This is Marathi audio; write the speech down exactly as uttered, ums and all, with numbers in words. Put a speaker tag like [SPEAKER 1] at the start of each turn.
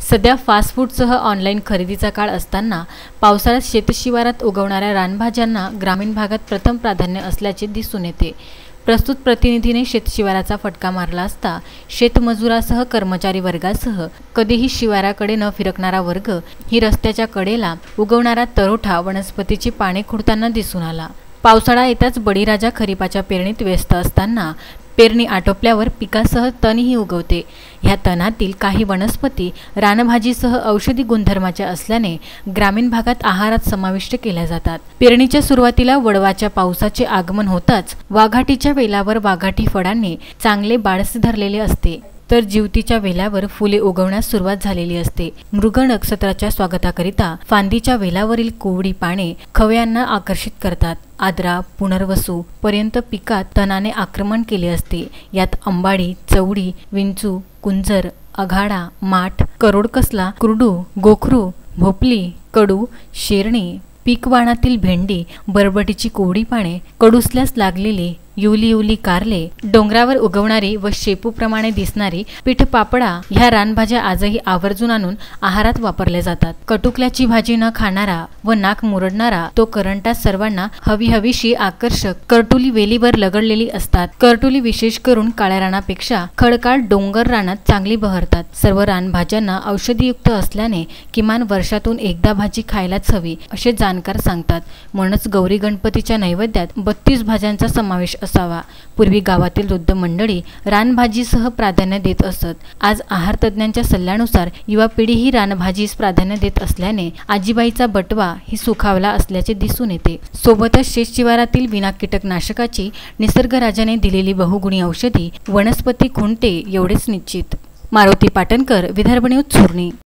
[SPEAKER 1] सध्या फास्ट फूडसह ऑनलाईन खरेदीचा काळ असताना पावसाळ्यात शेतशिवारात उगवणाऱ्या रानभाज्यांना ग्रामीण भागात प्रथम प्राधान्य असल्याचे दिसून येते। प्रस्तुत प्रतिनिधीने शेतशिवाराचा फटका मारला असता शेतमजुरासह कर्मचारी वर्गासह कधीही शिवाराकडे न फिरकणारा वर्ग ही रस्त्याच्या कडेला उगवणारा तरोठा वनस्पतीची पाने खुडताना दिसून आला। पावसाळा येताच बळीराजा खरीपाच्या पेरणीत व्यस्त असताना पेरणी आटोपल्यावर पिकासह तणही उगवते। ह्या तणातील काही वनस्पती रानभाजीसह औषधी गुणधर्माच्या असल्याने ग्रामीण भागात आहारात समाविष्ट केल्या जातात। पेरणीच्या सुरुवातीला वळवाच्या पावसाचे आगमन होताच वाघाटीच्या वेलावर वाघाटी फळांनी चांगले बाळस धरलेले असते, तर जिवतीच्या वेलावर फुले उगवण्यास सुरुवात झालेली असते। मृग नक्षत्राच्या स्वागताकरिता फांदीच्या वेलावरील कोवळी पाने खवयांना आकर्षित करतात। आद्रा पुनर्वसू पर्यंत पिकात तणाने आक्रमण केले असते। यात अंबाडी, चवडी, विंचू, कुंजर, आघाडा, माठ, करोडकसला, कुरडू, गोखरू, भोपली, कडू, शेरणी, पीकवाणातील भेंडी, बरबटीची कोवळी पाने, कडुसल्यास लागलेली युली युली कारले, डोंगरावर उगवणारी व शेपूप्रमाणे दिसणारी पीठपापडा ह्या रानभाज्या आजही आवर्जून आणून आहारात वापरल्या जातात। कटुकल्याची भाजी न खाणारा व नाक मुरडणारा तो करंटा सर्वांना हवी हवीशी आकर्षक करटुली वेलीवर लगडलेली असतात। करटुली विशेष करून काळ्या रानापेक्षा खडकाळ डोंगर रानात चांगली बहरतात। सर्व रानभाज्यांना औषधीयुक्त असल्याने किमान वर्षातून एकदा भाजी खायलाच हवी असे जाणकार सांगतात। म्हणूनच गौरी गणपतीच्या नैवेद्यात बत्तीस भाज्यांचा समावेश असावा। पूर्वी गावातील वृद्ध मंडळी रानभाजीसह प्राधान्य देत असत। आज आहार तज्ञांच्या सल्ल्यानुसार युवा पिढी ही रानभाजीस प्राधान्य देत असल्याने आजीबाईचा बटवा ही सुखावला असल्याचे दिसून येते। सोबतच शेतशिवारातील विना कीटकनाशकाची निसर्गराजाने दिलेली बहुगुणी औषधी वनस्पती खुंटे एवढेच निश्चित। मारुती पाटणकर, विदर्भ न्यूज, चोरणी।